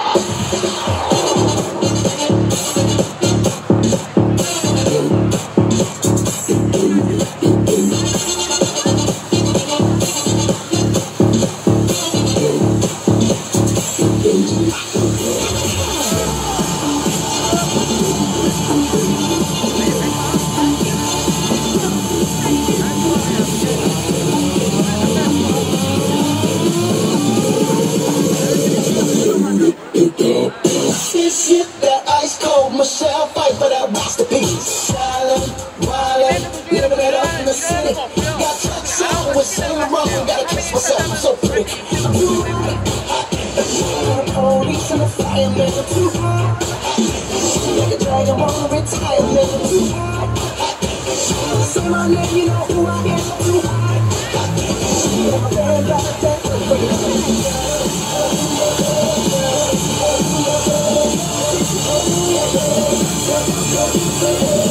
This shit that ice cold Michelle fight for that masterpiece. Wildin', wildin', living it up in the city. Got trucks on with Saint Laurent, gotta kiss myself, I'm so pretty. You right, the police and the firemen are too hot. Like a dragon on retirement, too hot. Say my name, you know who I am, too hot. I'm a bad guy, that